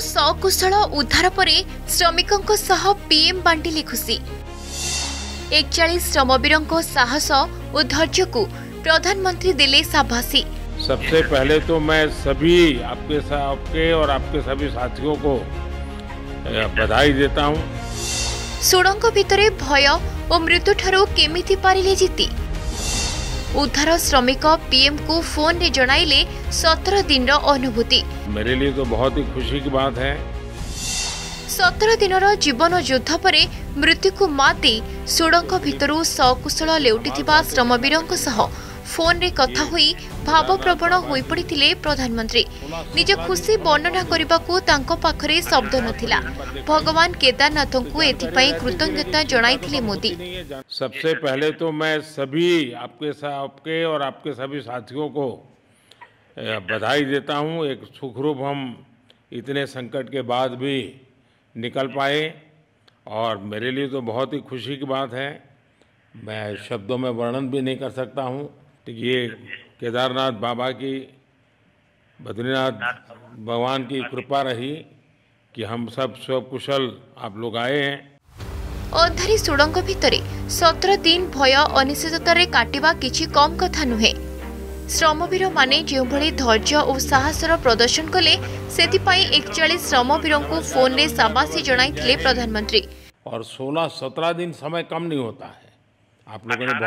सकुशल उद्धार परे श्रमिकों सह पीएम बांटिले खुशी। 41 श्रमवीरों साहस और धैर्य को प्रधानमंत्री दिले शाबाशी। सबसे पहले तो मैं सभी आपके और आपके सभी साथियों को बधाई देता हूं। सुड़ंग भितरे भय और मृत्यु ठारू केमिति पारिले जीति। उद्धार श्रमिक पीएम को फोन रे जणाइले 17 दिन अनुभूति। मेरे लिए तो बहुत ही खुशी की बात है। 17 दिन जीवन युद्ध परे मृत्यु को मात दे सुड़ंग भितरू सकुशल लेउटिथिबा श्रमवीरों सह फोन रे कथा हुई भावप्रवण होई पड़िथिले प्रधानमंत्री। निज खुशी वर्णना करबाकू तांको पाखरे शब्द नथिला। भगवान केदारनाथ को एथिपाई कृतज्ञता जणाइथिले मोदी। सबसे पहले तो मैं सभी आपके और आपके सभी साथियों को बधाई देता हूं। एक सुखरूप हम इतने संकट के बाद भी निकल पाए और मेरे लिए तो बहुत ही खुशी की बात है। मैं शब्दों में वर्णन भी नहीं कर सकता हूं। ये केदारनाथ बाबा की, बद्रीनाथ भगवान की कृपा रही कि हम सब कुशल आप लोग आए हैं। अंधारी सुड़ंग भितरे 17 दिन भय अनिश्चिततारे काटिबा किछि कम कथा नुहे। श्रमवीर माने जो भली धैर्य और साहसर प्रदर्शन कले सेतिपाई 41 श्रमवीरों को फोन रे शाबाशी जणाइथिले प्रधानमंत्री। और 16-17 दिन समय कम नहीं होता है। आप लोगों ने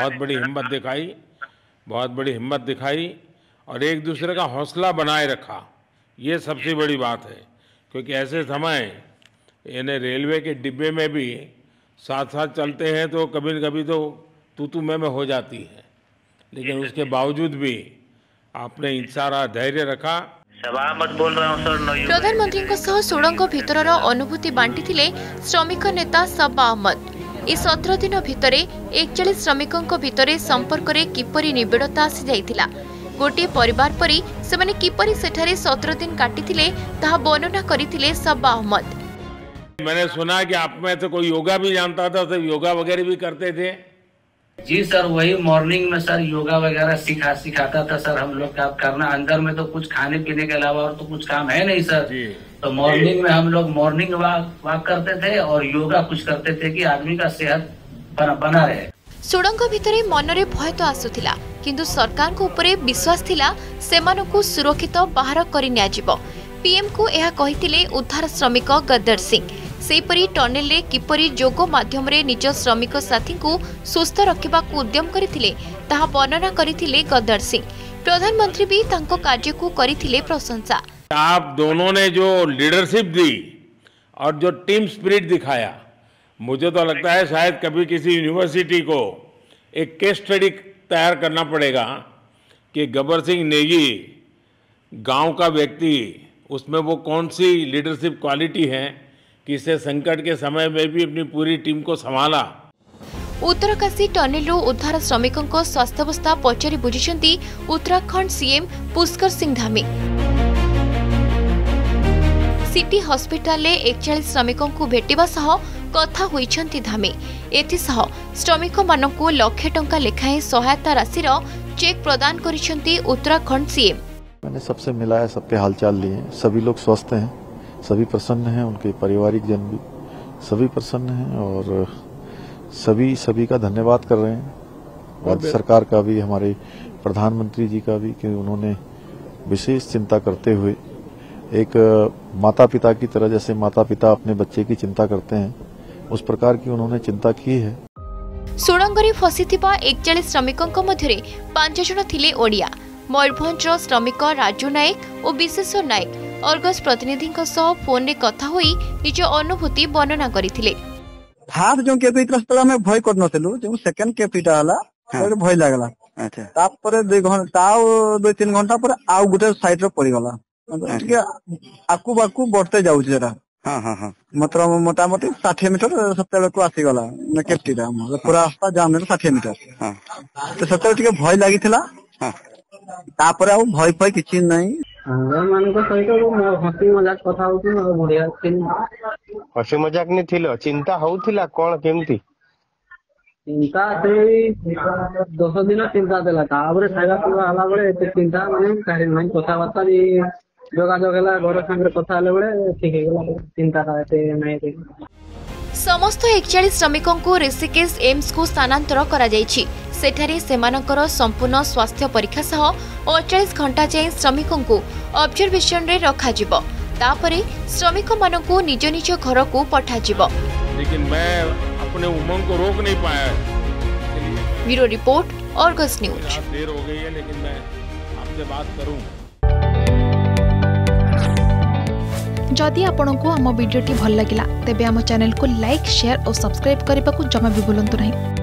बहुत बड़ी हिम्मत दिखाई और एक दूसरे का हौसला बनाए रखा। ये सबसे बड़ी बात है, क्योंकि ऐसे समय यानी रेलवे के डिब्बे में भी साथ साथ चलते हैं तो कभी न कभी तो तू मैं हो जाती है, लेकिन उसके बावजूद भी आपने सारा धैर्य रखा। प्रधानमंत्री सुड़ंग भितर अनुभूति बांटी श्रमिक नेता सबा अहमद। इस 17 दिन भितरे 41 श्रमिकों भितरे संपर्क रे किपरि निबिड़ता आसी जाइथिला। गोटे परिवार परी सेमाने किपरि सेठारे 17 दिन काटिथिले ताहा वर्णना करिथिले सबा अहमद। मैंने सुना कि आप में तो कोई योगा भी जानता था, तो योगा वगैरह भी करते थे। जी सर, वही मॉर्निंग में सर योगा वगैरह सिखाता था सर हम लोग का करना। अंदर में तो कुछ खाने पीने के अलावा और तो कुछ काम है नहीं सर। तो मॉर्निंग में हम लोग मॉर्निंग वॉक करते थे और योगा कुछ करते थे कि आदमी का सेहत बना रहे। सुड़ंग भितरे मनरे भय तो आसुथिला, किंतु सरकार को ऊपरे विश्वास थिला सेमानकु सुरक्षित बाहर करि नियाजिबो। पीएम को यह कहिथिले उद्धार श्रमिक गद्दर सिंह। सेपरी टनेल रे किपरि जोग माध्यम रे निज श्रमिक साथी को सुस्थ रखिबा को उद्यम करिथिले ताहा वर्णना करिथिले गद्दर सिंह। प्रधानमंत्री भी तांको कार्य को करिथिले प्रशंसा। आप दोनों ने जो लीडरशिप दी और जो टीम स्पिरिट दिखाया, मुझे तो लगता है शायद कभी किसी यूनिवर्सिटी को एक केस स्टडी तैयार करना पड़ेगा कि गब्बर सिंह नेगी गांव का व्यक्ति, उसमें वो कौन सी लीडरशिप क्वालिटी है कि इसे संकट के समय में भी अपनी पूरी टीम को संभाला। उत्तरकाशी टनेल उद्धार श्रमिकों स्वास्थ्यावस्था पचारि बुझिछंती Uttarakhand CM Pushkar Singh Dhami. City hospital ले 41 श्रमिकों को भेटिबा सह कथा होइछंती धामी। एथिसह श्रमिक मानकु लाख टंका लेखाएं सहायता राशिर चेक प्रदान करिछंती उत्तराखंड सीएम। मैंने सबसे मिला है, सबके हालचाल लिए। सभी लोग स्वस्थ हैं, सभी प्रसन्न हैं, उनके पारिवारिक जन भी सभी प्रसन्न हैं और सभी का धन्यवाद कर रहे हैं। राज्य सरकार का भी, हमारे प्रधानमंत्री जी का भी, कि उन्होंने विशेष चिंता करते हुए एक माता पिता की तरह, जैसे माता पिता अपने बच्चे की चिंता करते हैं, उस प्रकार की उन्होंने चिंता की है। सुड़ंगरे फसिथिबा 41 श्रमिकों मध्यरे 5 जण थिले ओडिया। मयूरभंजर श्रमिक राजू नायक और विशेष नायक अर्गस प्रतिनिधि फोन रे कथा होई निज अनुभूति वर्णना करथिले। फास्ट जो केपिटा में भय कर नथिलु, जो सेकंड केपिटा हला ओरे भय लागला। अच्छा, तापर 2-3 घंटा पर आउ गुटे साइड रे पड़ी गला। आकु बाकु बढ़ते जाऊ जरा। हां मतलब मोटामोटी 60 मीटर सप्ताह को आसी गला केपिटा पूरा रास्ता जाम ने 60 मीटर। हां, तो सप्ताह टिके भय लागिथिला। हां, तापर आउ भय भय किछि नहीं। मान सहित हसी मजाक कथा होती बढ़िया। हसी मजाक नहीं थिलो, चिंता होउथिला कोन केमती? चिंता से 10 दिन चिंता देला, ताबरे खाଇବା ପିଇବା ହେଲା ବେଳେ ଏତେ ଚିନ୍ତା ମାନେ କାହିଁ ନାହିଁ। କଥାବାର୍ତ୍ତା ବି जोगाजोग है घर सांगे कथा बेले ठीक है चिंता नहीं। समस्त 41 श्रमिकों को ऋषिकेश एम्स को स्थानांतर करा जायछि। सेठारे सेमानकर संपूर्ण स्वास्थ्य परीक्षा सह 48 घंटा जाए श्रमिकों को ऑब्जर्वेशन रे रखा जिवो। तापरे श्रमिक मानकु निज निज घर को पठा जिवो। लेकिन मैं अपने उमंग को रोक नहीं पाया। Bureau report, Argus news. देर हो गई है लेकिन मैं आपसे बात करूं। जदि आपंक आम भिडी भल लगा तेब आम चैनल को लाइक, शेयर और सब्सक्राइब करने को जमा भी भूलु नहीं।